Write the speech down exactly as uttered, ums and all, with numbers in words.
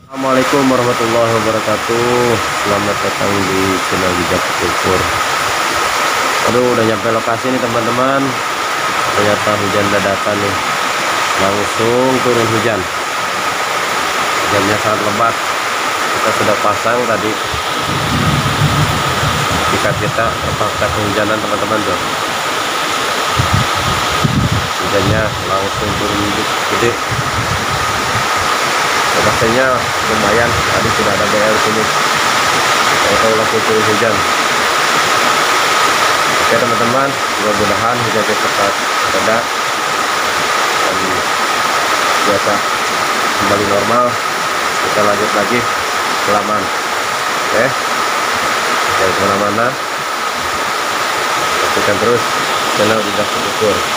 Assalamualaikum warahmatullahi wabarakatuh. Selamat datang di channel Bijak Syukur. Aduh, udah nyampe lokasi nih teman-teman. Ternyata hujan dadakan nih. Langsung turun hujan. Hujannya sangat lebat. Kita sudah pasang tadi. Jika kita terpaksa kehujanan teman-teman tuh. Hujannya langsung turun gede. Lokasinya lumayan, tadi sudah ada B L sini. Kalau langsung turun hujan. Oke teman-teman, mudah-mudahan hujannya cepat reda dan biasa kembali normal. Kita lanjut lagi ke laman. Oke, jangan kemana-mana. Saksikan terus channel Bijak Syukur.